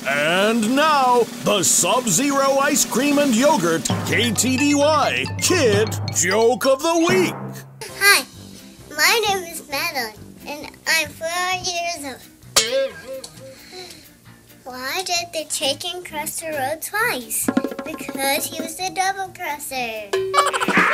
And now, the Sub-Zero Ice Cream and Yogurt KTDY Kid Joke of the Week. Hi, my name is Matilyn, and I'm 4 years old. Why did the chicken cross the road twice? Because he was a double crosser.